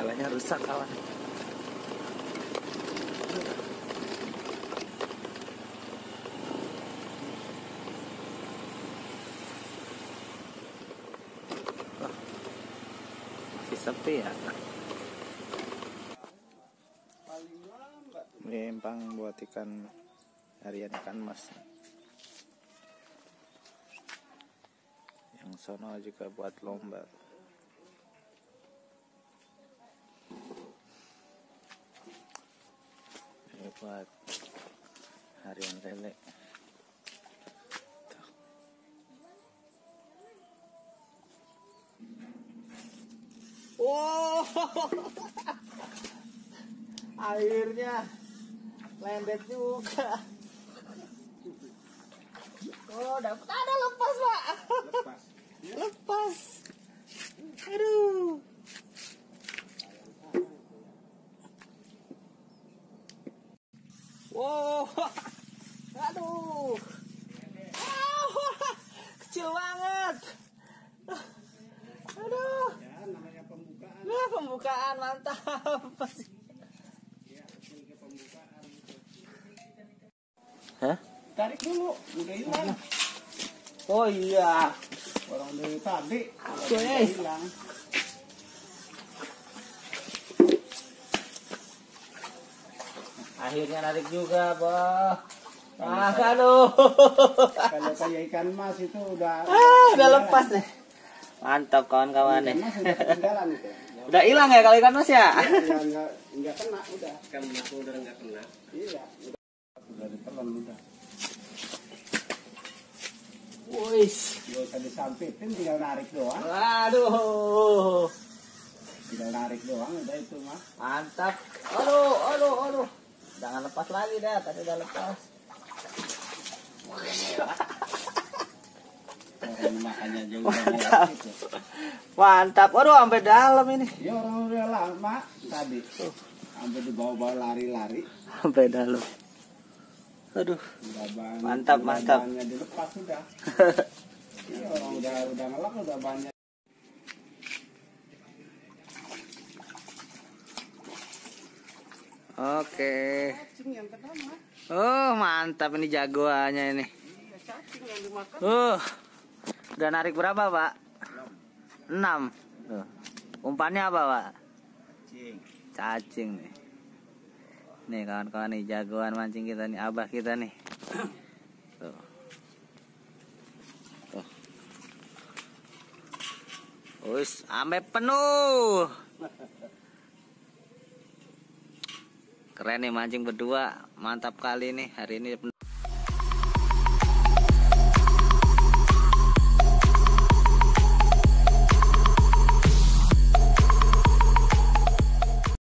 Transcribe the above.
Galanya rusak kawan. Masih sepi ya. Empang buat ikan harian ikan mas. Yang sono juga buat lomba. Ini buat harian lele. Wow, akhirnya lendet juga. Oh, dapat ada lepas, Pak. Lepas. Lepas. Aduh. Wow. Aduh. Kecil banget. Aduh. Ya, namanya pembukaan. Nah, pembukaan mantap. Ya, ke pembukaan. Hah? Tarik dulu, udah hilang. Oh iya. Orang dari tadi Oke. udah hilang. Akhirnya narik juga, Bah. Ah, aduh. Kalau kayak ikan mas itu udah Udah lepas deh. Mantap kawan-kawan nih. Ikan mas udah ketinggalan itu. Udah hilang ya kalau ikan mas ya? Ya enggak kena udah. Ikan mas udah enggak kena. Iya, udah ditelan udah. Wis. Gak usah disampitin, tinggal narik doang. Waduh. Tinggal narik doang udah itu mah. Mantap. Aduh. Jangan lepas lagi dah, tadi udah lepas. Orang makannya jauh Mantap. gitu. Mantap. Aduh, sampai dalam ini. Ya orang udah lama tadi. Sampai dibawa-bawa lari-lari. Sampai dalam. Aduh. Mantap. Bannya dilepas sudah. Ya, orang udah ngelak udah banyak. Oke. Cacing yang pertama. Oh, mantap ini jagoannya ini. Iya, cacing yang dimakan. Udah narik berapa, Pak? 6. Tuh. Umpannya apa, Pak? Cacing nih. Nih kawan-kawan nih jagoan mancing kita nih, abah kita nih. Tuh. Tuh. Wis, sampai penuh. Keren nih mancing berdua, mantap kali nih hari ini.